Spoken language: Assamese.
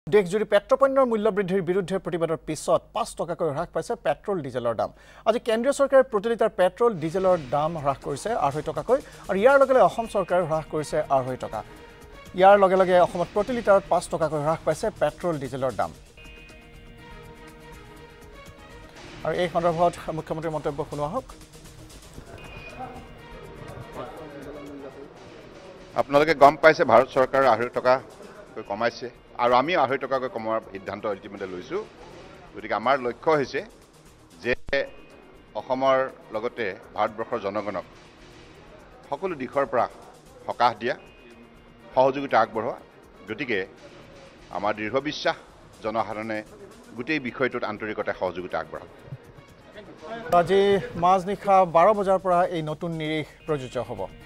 দেশজুৰি পেট্ৰপণ্যৰ মূল্য বৃদ্ধিৰ বিৰুদ্ধে প্ৰতিবাদৰ পিছত 5 টকাকৈ হ্ৰাস পাইছে পেট্ৰল ডিজেলৰ দাম। আজি কেন্দ্ৰীয় চৰকাৰে প্ৰতি লিটাৰ পেট্ৰল ডিজেলৰ দাম হ্ৰাস কৰিছে 2.5 টকাকৈ আৰু ইয়াৰ লগে লগে অসম চৰকাৰে হ্ৰাস কৰিছে 2.5 টকা। ইয়াৰ লগে লগে অসমত প্ৰতি লিটাৰত 5 টকাকৈ হ্ৰাস পাইছে পেট্ৰল ডিজেলৰ দাম। আৰু এই সন্দৰ্ভত মুখ্যমন্ত্ৰীৰ মন্তব্য শুনোৱা হওক। আপোনালোকে গম পাইছে ভাৰত চৰকাৰে 2.5 টকাকৈ কমাইছে আৰু আমি 2.5 টকাকৈ কমোৱাৰ সিদ্ধান্ত ইতিমধ্যে লৈছোঁ। গতিকে আমাৰ লক্ষ্য হৈছে যে অসমৰ লগতে ভাৰতবৰ্ষৰ জনগণক সকলো দিশৰ পৰা সকাহ দিয়া, সহযোগিতা আগবঢ়োৱা। গতিকে আমাৰ দৃঢ় বিশ্বাস জনসাধাৰণে গোটেই বিষয়টোত আন্তৰিকতাৰে সহযোগিতা আগবঢ়াব। আজি মাজনিশা 12 বজাৰ পৰা এই নতুন নিৰীখ প্ৰযোজ্য হ'ব।